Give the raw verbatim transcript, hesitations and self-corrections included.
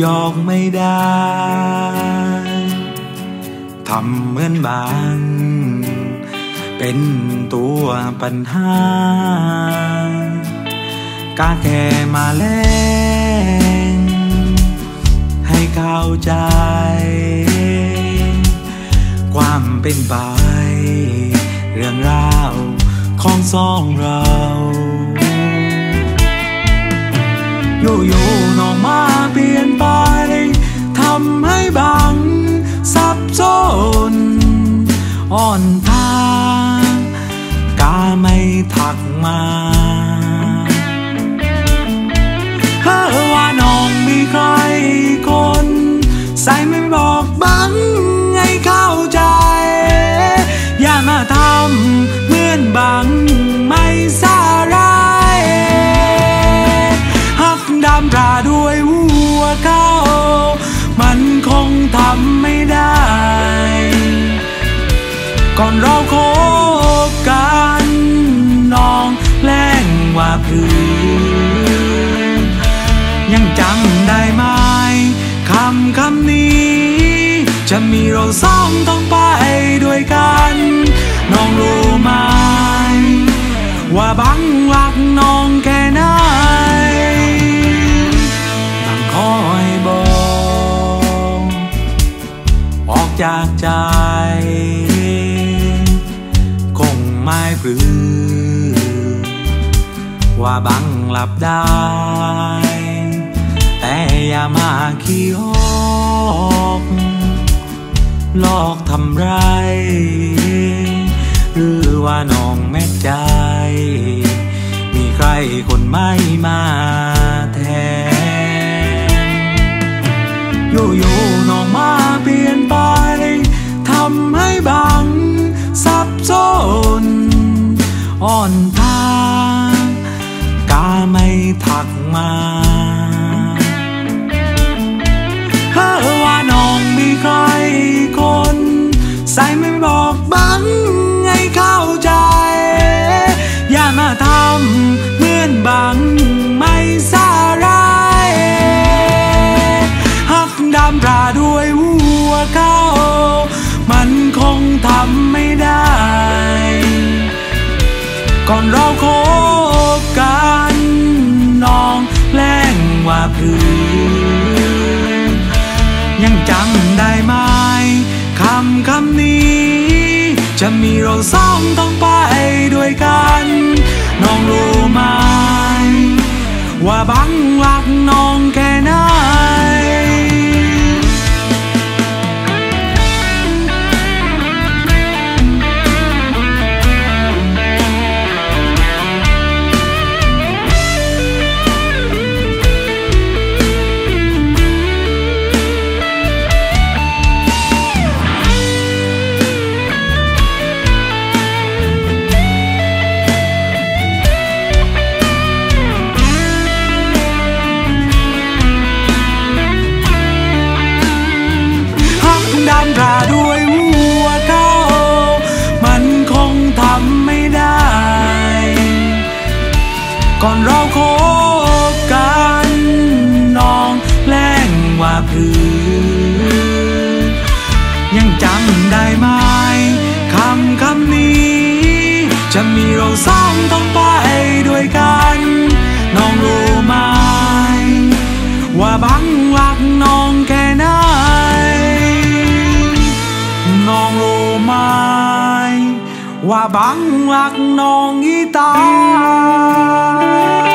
ยอกไม่ได้ทำเหมือนบางเป็นตัวปัญหากาแค่มาแลงให้เข้าใจความเป็นไปเรื่องราวของสองเราอยู่ๆน้องมาเปลี่ยนไปทำให้บางสับสนอ่อนทากาไม่ทักมาเฮ้อว่าน้องมีใครคนใส่ไม่บอกบังให้เข้าใจอย่ามาทำเหมือนบังไม่สาร้ายหักดำตราด้วยหัวเขามันคงทำไม่ได้ก่อนเราคบกันน้องแกล้งว่าเพื่อนยังจำได้ไหมคำคำนี้จะมีเราสองต้องไปด้วยกันน้องรู้ไหมว่าบังรักน้องแค่ไหนตั้งคอยบอกออกจากใจคงไม่ปลื้มว่าบังหลับได้แต่อย่ามาขี้หอกหลอกทำไรหรือว่าน้องแม่ใจมีใครคนไม่มาแทนอยู่ๆน้องมาเปลี่ยนไปทำให้บางสับสนอ่อนทากาไม่ทักมาเฮ้อว่าน้องมีใครคนใส่ไม่บอกบังให้เข้าใจอย่ามาทำเหมือนบังไม่สาร้ายหักดำตราด้วยหัวเขามันคงทำไม่ได้ก่อนเราคบกันน้องแกล้งว่าเพื่อนยังจำได้ไหมคำคำนี้จะมีเราสองต้องไปด้วยกันน้องรู้ไหมว่าบังรักน้องแค่ไหนดำตราด้วยหัวเขามันคงทำไม่ได้ก่อนเราคบกันน้องแกล้งว่าเพื่อนยังจำได้ไหมคำคำนี้จะมีเราสองต้องไปด้วยกันน้องรู้ไหมว่าบังรักน้องแค่ไหนน้องรู้ไหมว่าบังรักน้องอีตา